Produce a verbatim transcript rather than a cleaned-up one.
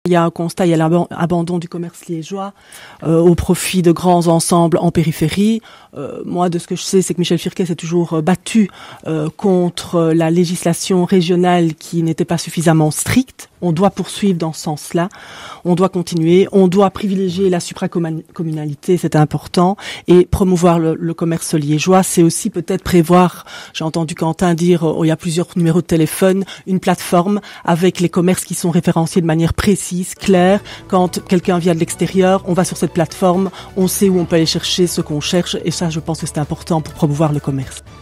Il y a un constat, il y a l'abandon du commerce liégeois euh, au profit de grands ensembles en périphérie. Euh, moi, de ce que je sais, c'est que Michel Firquet s'est toujours euh, battu euh, contre la législation régionale qui n'était pas suffisamment stricte. On doit poursuivre dans ce sens-là. On doit continuer. On doit privilégier la supracommunalité, c'est important. Et promouvoir le, le commerce liégeois, c'est aussi peut-être prévoir, j'ai entendu Quentin dire, oh, il y a plusieurs numéros de téléphone, une plateforme avec les commerces qui sont référenciés de manière précise, claire. Quand quelqu'un vient de l'extérieur, on va sur cette plateforme, on sait où on peut aller chercher ce qu'on cherche. Et ça, je pense que c'est important pour promouvoir le commerce.